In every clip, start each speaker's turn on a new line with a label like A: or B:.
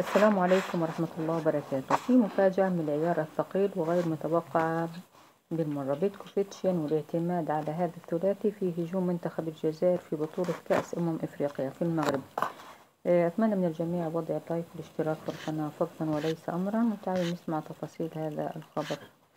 A: السلام عليكم ورحمة الله وبركاته. في مفاجأة من العيار الثقيل وغير متوقعة بالمرة. بيتكوفيتش ينوي الاعتماد على هذا الثلاثي في هجوم منتخب الجزائر في بطولة كأس إفريقيا في المغرب. أتمنى من الجميع وضع اللايك والاشتراك في القناة فضلا وليس أمرا، وتعالوا نسمع تفاصيل هذا الخبر.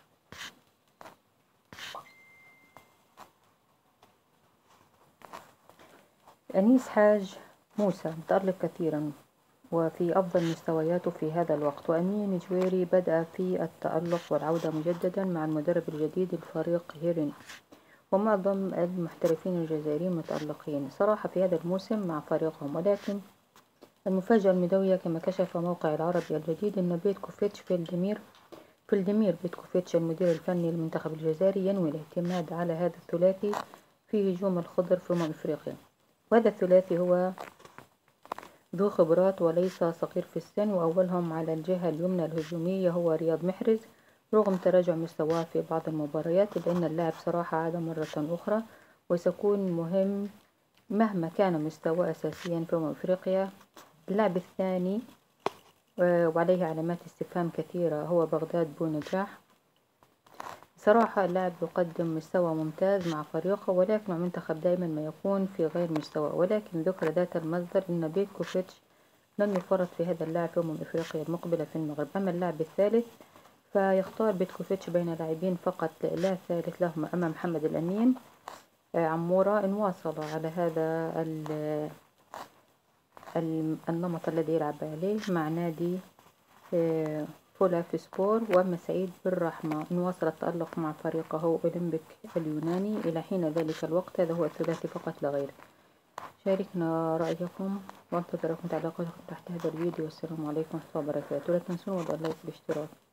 A: أنيس حاج موسى متألق كثيرا وفي أفضل مستوياته في هذا الوقت، وأمين جويري بدأ في التألق والعودة مجددا مع المدرب الجديد الفريق هيرين، ومعظم المحترفين الجزائريين متألقين صراحة في هذا الموسم مع فريقهم. ولكن المفاجأة المدوية كما كشف موقع العربي الجديد أن بيتكوفيتش فيلدمير بيتكوفيتش المدير الفني للمنتخب الجزائري ينوي الاعتماد على هذا الثلاثي في هجوم الخضر في أفريقيا. وهذا الثلاثي هو ذو خبرات وليس صغير في السن، وأولهم على الجهة اليمنى الهجومية هو رياض محرز رغم تراجع مستواه في بعض المباريات، إلا أن اللاعب صراحة عاد مرة أخرى وسيكون مهم مهما كان مستواه أساسيا في أفريقيا. اللاعب الثاني وعليه علامات استفهام كثيرة هو بغداد بونجاح. صراحة اللاعب يقدم مستوى ممتاز مع فريقه، ولكن مع منتخب دائما ما يكون في غير مستوى، ولكن ذكر ذات المصدر أن بيتكوفيتش لن يفرط في هذا اللاعب في أفريقيا المقبلة في المغرب. أما اللاعب الثالث فيختار بيتكوفيتش بين لاعبين فقط لا ثالث لهما، أما محمد الأمين عمورة إن واصل على هذا النمط الذي يلعب عليه مع نادي فولافسبور، وأما سعيد بالرحمة إن واصل التألق مع فريقه أولمبيك اليوناني إلى حين ذلك الوقت. هذا هو الثلاثي فقط لا غير. شاركنا رأيكم وانتظركم تعليقاتكم تحت هذا الفيديو. والسلام عليكم ورحمة الله وبركاته. لا تنسوا وضع اللايك والاشتراك.